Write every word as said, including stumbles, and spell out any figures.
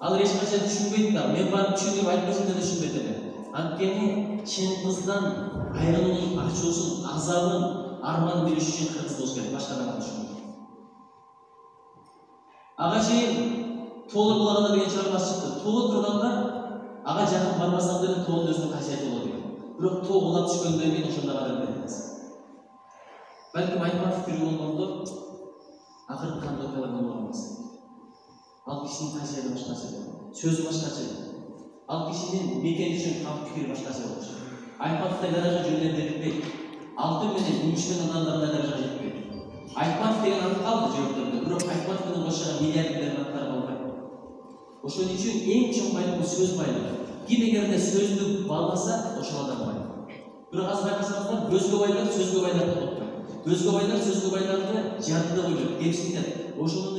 Ал эч качан түшүнбөйт да. Мен барып түшүндүрүп айтпасам да түшүнбөйт эле. Анткени чын кыздан айрылуунун ачуусун, азабын, арман бериш үчүн кыргыз болуш керек, башка адам түшүнбөйт. Ага чейин тоолор булагында деген чыгармасы чыкты. Тоо турганда ага жакын барбасаң деле тоонун өзүнүн касиети болот экен. Бирок тоо улап түшкөндөн кийин ошондой адам эмес. Балким Айтматов тирүү болгондо акыркы кандай окуялардан болмас. Ал кишинин касиети башкача, сөзү башкача. Ал кишинин мекени үчүн кам пикири башкача болчу. Айтматовдой даража жөнүндө жетпейт. Алтын менен күмүш менен адамдардын даражага жетпейт. Айтматов деген аты калды жөөктөрдө, бирок Айтматов менен кошчогон миллиардерлердин аттары калбайт. Ошон үчүн эң чоң байлык бул сөз байлыгы. Ким эгерде сөздү бааласа, ошол адам байлык. Бирок азыр байкасаңыздар, өзгө байлар сөзгө байларды болот. Өзгө байлар сөзгө байларды жадында ойлойт, кемсинтет. Ошондон